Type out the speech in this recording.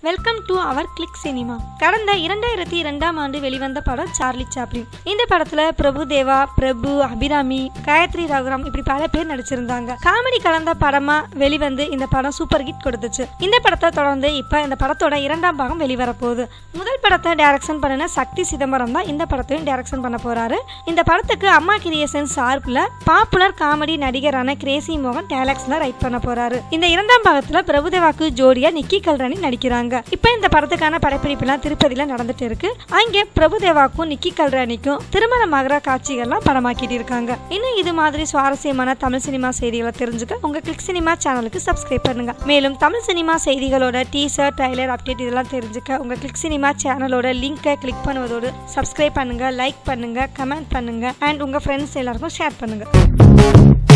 Welcome to our Click Cinema. கடந்த 2002ஆம் ஆண்டு வெளிவந்த படம் சார்லி சாப்ளின். இந்த படத்துல பிரபுதேவா, பிரபு, அபிராமி, காயத்ரி ரகுராம் இப்படி பல பேர் நடிச்சிருந்தாங்க. காமெடி கலந்த படமா வெளிவந்து இந்த படம் சூப்பர் ஹிட் கொடுத்துச்சு. இந்த படத்தை தொடர்ந்து இப்ப இந்த படத்தோட 2ஆம் பாகம் வெளிவர போகுது. முதல் படத்தை டைரக்ஷன் பண்ணின சக்தி சிதம்பரம் தான் இந்த படத்தையும் டைரக்ஷன் பண்ண போறாரு. இந்த படத்துக்கு அம்மா கிரியேஷன் சார்பில் பாப்புலர் காமெடி நடிகரான கிரேசி மோகன் டைலாக்ஸ்ல ரைட் பண்ண போறாரு. இந்த 2ஆம் பாகத்துல பிரபுதேவாக்கு ஜோடியா நிக்கி கல்ராணி நடிக்கிறாங்க. இப்ப இந்த படத்துக்கான படப்பிடிப்புலாம் திருப்பதியில நடந்துட்டு இருக்கு. அங்கே பிரபுதேவாக்கும் நிக்கி கல்ராணிக்கும் திருமணமாகிற காட்சிகள்லாம் படமாக்கிட்டு இருக்காங்க. இன்னும் இது மாதிரி சுவாரஸ்யமான தமிழ் சினிமா செய்திகளை தெரிஞ்சுக்க உங்க கிளிக் சினிமா சேனலுக்கு சப்ஸ்கிரைப் பண்ணுங்க. மேலும் தமிழ் சினிமா செய்திகளோட டீசர், ட்ரைலர் அப்டேட் இதெல்லாம் தெரிஞ்சுக்க உங்க கிளிக் சினிமா சேனலோட லிங்கை கிளிக் பண்ணுவதோடு சப்ஸ்கிரைப் பண்ணுங்க, லைக் பண்ணுங்க, கமெண்ட் பண்ணுங்க அண்ட் உங்க ஃப்ரெண்ட்ஸ் எல்லாருக்கும் ஷேர் பண்ணுங்க.